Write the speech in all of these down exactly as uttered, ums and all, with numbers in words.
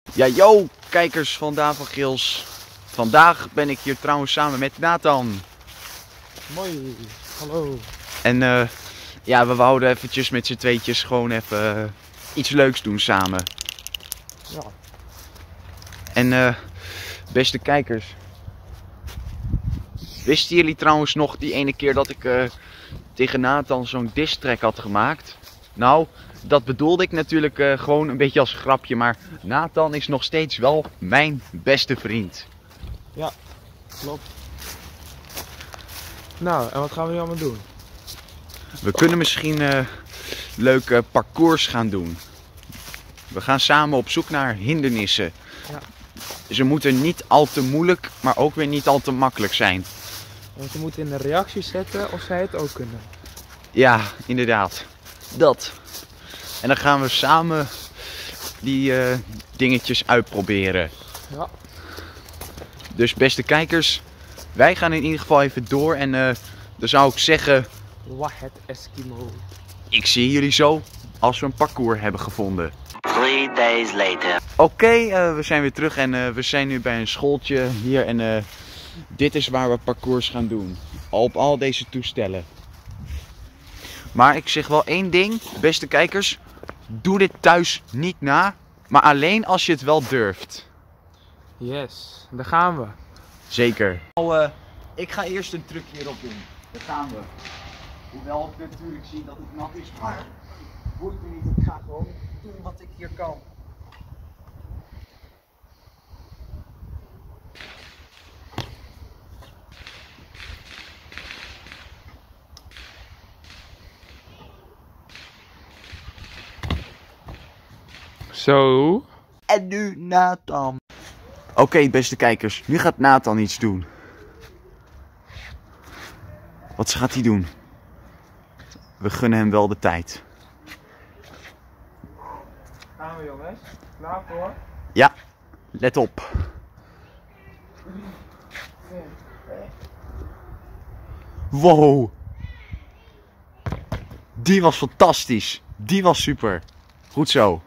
Ja, yo, kijkers van Daan van Gils. Vandaag ben ik hier trouwens samen met Nathan. Mooi, hallo. En uh, ja, we wouden eventjes met z'n tweetjes gewoon even uh, iets leuks doen samen. Ja. En uh, beste kijkers. Wisten jullie trouwens nog die ene keer dat ik uh, tegen Nathan zo'n diss track had gemaakt? Nou, dat bedoelde ik natuurlijk uh, gewoon een beetje als grapje, maar Nathan is nog steeds wel mijn beste vriend. Ja, klopt. Nou, en wat gaan we nu allemaal doen? We kunnen misschien uh, leuke parcours gaan doen. We gaan samen op zoek naar hindernissen. Ja. Ze moeten niet al te moeilijk, maar ook weer niet al te makkelijk zijn. Want je moet in de reacties zetten of zij het ook kunnen. Ja, inderdaad. Dat. En dan gaan we samen die uh, dingetjes uitproberen. Ja. Dus beste kijkers, wij gaan in ieder geval even door en uh, dan zou ik zeggen... Wahed Eskimo. Ik zie jullie zo als we een parcours hebben gevonden. Three days later. Oké, okay, uh, we zijn weer terug en uh, we zijn nu bij een schooltje hier en uh, dit is waar we parcours gaan doen. Op al deze toestellen. Maar ik zeg wel één ding, beste kijkers. Doe dit thuis niet na, maar alleen als je het wel durft. Yes, daar gaan we. Zeker. Nou, uh, ik ga eerst een trucje hierop doen. Daar gaan we. Hoewel ik natuurlijk zie dat het nat is, maar boeit me niet. Ik ga gewoon doen wat ik hier kan. Zo. En nu Nathan. Oké, okay, beste kijkers, nu gaat Nathan iets doen. Wat gaat hij doen? We gunnen hem wel de tijd. Gaan we, jongens. Klaar voor? Ja, let op. Wow. Die was fantastisch. Die was super. Goed zo.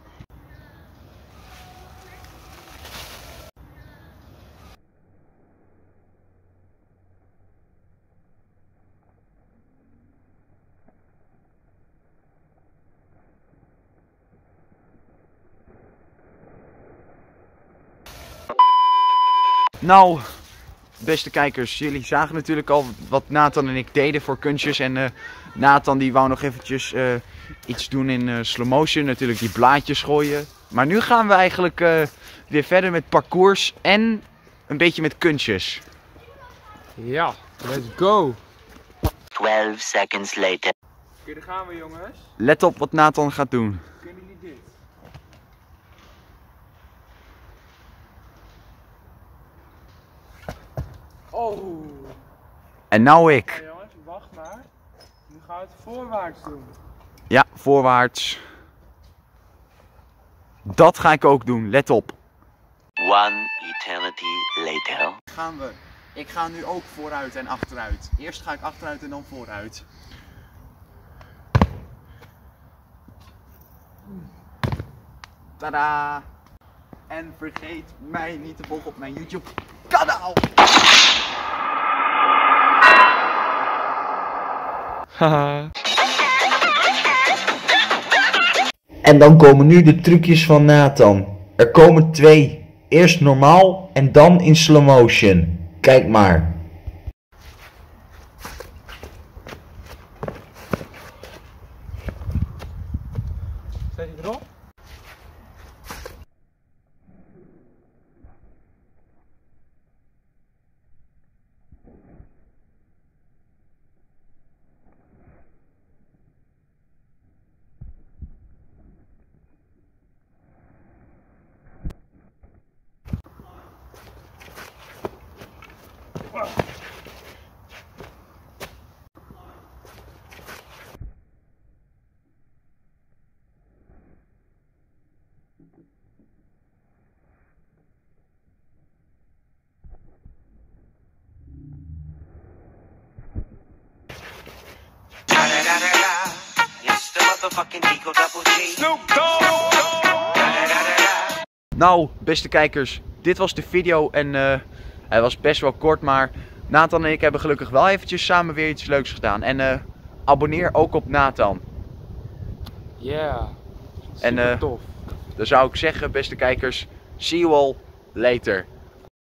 Nou, beste kijkers, jullie zagen natuurlijk al wat Nathan en ik deden voor kunstjes. En uh, Nathan die wou nog eventjes uh, iets doen in uh, slow motion, natuurlijk die blaadjes gooien. Maar nu gaan we eigenlijk uh, weer verder met parcours en een beetje met kunstjes. Ja, let's go. Twelve seconds later. Oké, daar gaan we, jongens. Let op wat Nathan gaat doen. Kunnen jullie dit? Oh. En nou ik. Ja, jongens, wacht maar. Nu gaan we het voorwaarts doen. Ja, voorwaarts. Dat ga ik ook doen, let op. One eternity later. Gaan we. Ik ga nu ook vooruit en achteruit. Eerst ga ik achteruit en dan vooruit. Tada! En vergeet mij niet te volgen op mijn YouTube kanaal. Haha. En dan komen nu de trucjes van Nathan. Er komen twee. Eerst normaal en dan in slow motion. Kijk maar. Zet je erop? It's the motherfucking Eagle Double G. Snoop Dogg! Nou, beste kijkers, dit was de video en uh, hij was best wel kort, maar Nathan en ik hebben gelukkig wel eventjes samen weer iets leuks gedaan. En uh, abonneer ook op Nathan. Ja, yeah, en uh, tof. Dan zou ik zeggen, beste kijkers, see you all later.